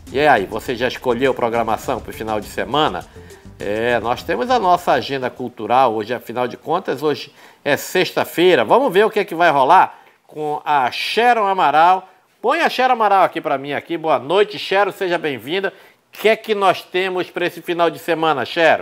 E aí, você já escolheu programação para o final de semana? Nós temos a nossa agenda cultural, hoje, afinal de contas, hoje é sexta-feira. Vamos ver o que é que vai rolar com a Sharon Amaral. Põe a Sharon Amaral aqui para mim, aqui. Boa noite, Sharon, seja bem-vinda. O que é que nós temos para esse final de semana, Sharon?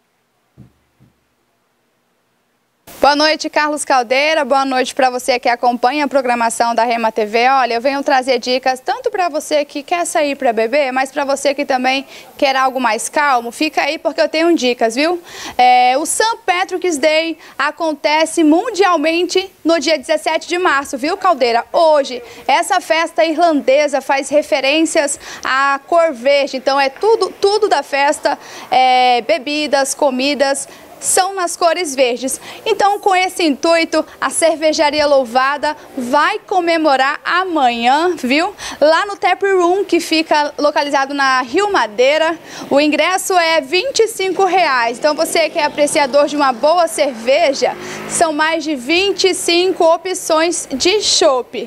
Boa noite, Carlos Caldeira. Boa noite para você que acompanha a programação da Rema TV. Olha, eu venho trazer dicas tanto para você que quer sair para beber, mas para você que também quer algo mais calmo, fica aí porque eu tenho dicas, viu? O St. Patrick's Day acontece mundialmente no dia 17 de março, viu, Caldeira? Hoje, essa festa irlandesa faz referências à cor verde, então é tudo da festa, bebidas, comidas, são nas cores verdes. Então, com esse intuito, a Cervejaria Louvada vai comemorar amanhã, viu? Lá no Tap Room, que fica localizado na Rio Madeira. O ingresso é R$ 25. Então, você que é apreciador de uma boa cerveja, são mais de 25 opções de chopp.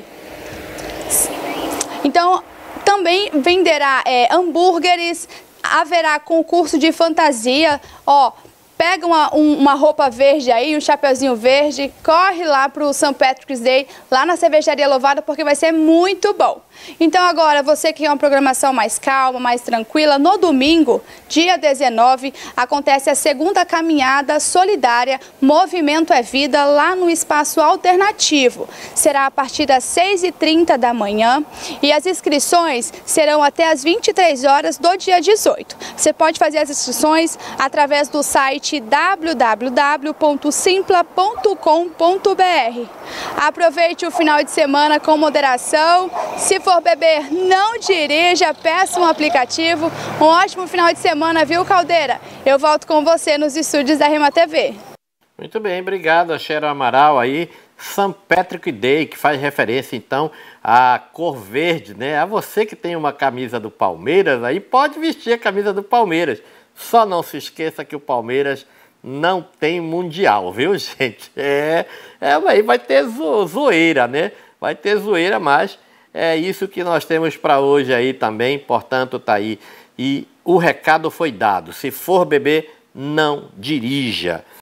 Então, também venderá hambúrgueres, haverá concurso de fantasia, pega uma roupa verde aí, um chapeuzinho verde, corre lá pro St. Patrick's Day, lá na Cervejaria Louvada, porque vai ser muito bom. Então agora, você que quer uma programação mais calma, mais tranquila, no domingo, dia 19, acontece a segunda caminhada solidária Movimento é Vida, lá no Espaço Alternativo. Será a partir das 6h30 da manhã e as inscrições serão até as 23 horas do dia 18. Você pode fazer as inscrições através do site www.simpla.com.br. Aproveite o final de semana com moderação. Se for beber, não dirija, peça um aplicativo. Um ótimo final de semana, viu, Caldeira? Eu volto com você nos estúdios da Rema TV. Muito bem, obrigado a Sharon Amaral aí. St. Patrick's Day, que faz referência então à cor verde, né? A você que tem uma camisa do Palmeiras, aí pode vestir a camisa do Palmeiras. Só não se esqueça que o Palmeiras não tem mundial, viu, gente? Aí vai ter zoeira, né? Vai ter zoeira, mas é isso que nós temos para hoje aí também, portanto tá aí. E o recado foi dado, se for beber, não dirija.